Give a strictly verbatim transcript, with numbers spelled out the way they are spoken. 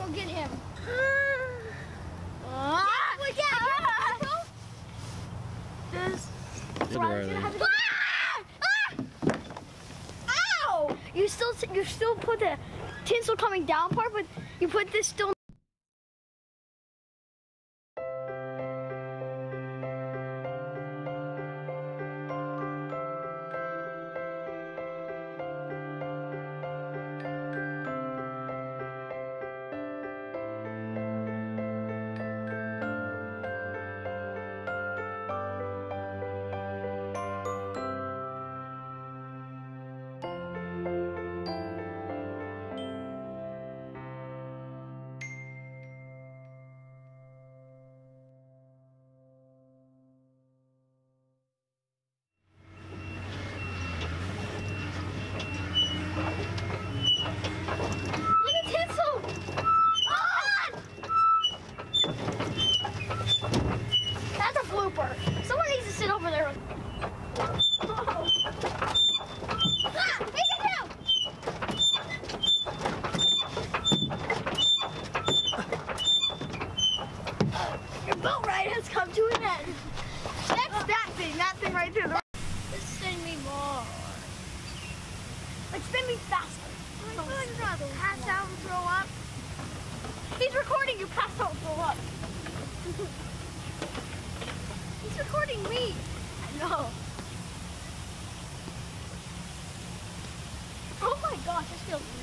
get him. Ah! Yeah, yeah, yeah. This. So I was gonna have to... ah! Ah! Ow! You still, you still put the tinsel coming down part, but you put this still. Someone needs to sit over there. Oh. Ah, make it down. Your boat ride has come to an end. That's that thing, that thing right there. Just spin me more. Like spin me faster. I feel like I'm gonna pass out and throw up. He's recording you pass out and throw up. He's recording me. I know. Oh my gosh, this feels